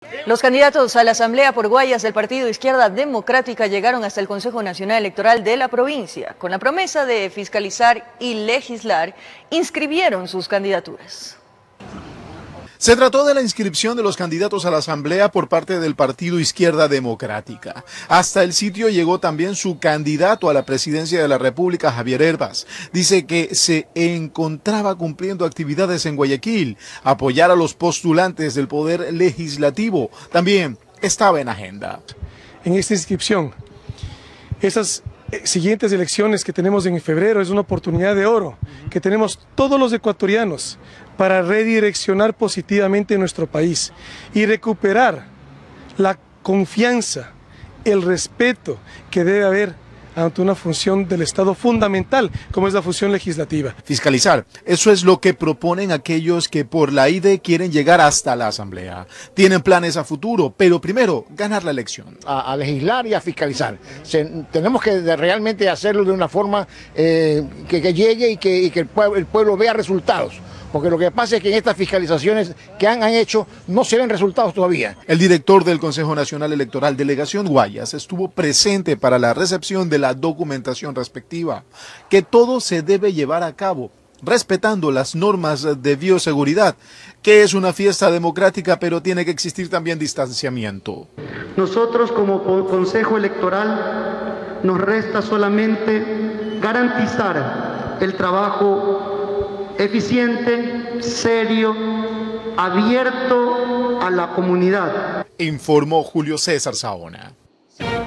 Los candidatos a la Asamblea por Guayas del Partido Izquierda Democrática llegaron hasta el Consejo Nacional Electoral de la provincia. Con la promesa de fiscalizar y legislar, inscribieron sus candidaturas. Se trató de la inscripción de los candidatos a la Asamblea por parte del Partido Izquierda Democrática. Hasta el sitio llegó también su candidato a la presidencia de la República, Javier Herbas. Dice que se encontraba cumpliendo actividades en Guayaquil, apoyar a los postulantes del Poder Legislativo. También estaba en agenda. En esta inscripción, esas siguientes elecciones que tenemos en febrero es una oportunidad de oro que tenemos todos los ecuatorianos para redireccionar positivamente nuestro país y recuperar la confianza, el respeto que debe haber ante una función del Estado fundamental, como es la función legislativa. Fiscalizar, eso es lo que proponen aquellos que por la IDE quieren llegar hasta la Asamblea. Tienen planes a futuro, pero primero, ganar la elección. A legislar y a fiscalizar. Tenemos que realmente hacerlo de una forma que llegue y que el pueblo vea resultados. Porque lo que pasa es que en estas fiscalizaciones que han hecho no se ven resultados todavía. El director del Consejo Nacional Electoral, Delegación Guayas, estuvo presente para la recepción de la documentación respectiva, que todo se debe llevar a cabo respetando las normas de bioseguridad, que es una fiesta democrática, pero tiene que existir también distanciamiento. Nosotros como Consejo Electoral nos resta solamente garantizar el trabajo eficiente, serio, abierto a la comunidad. Informó Julio César Saona.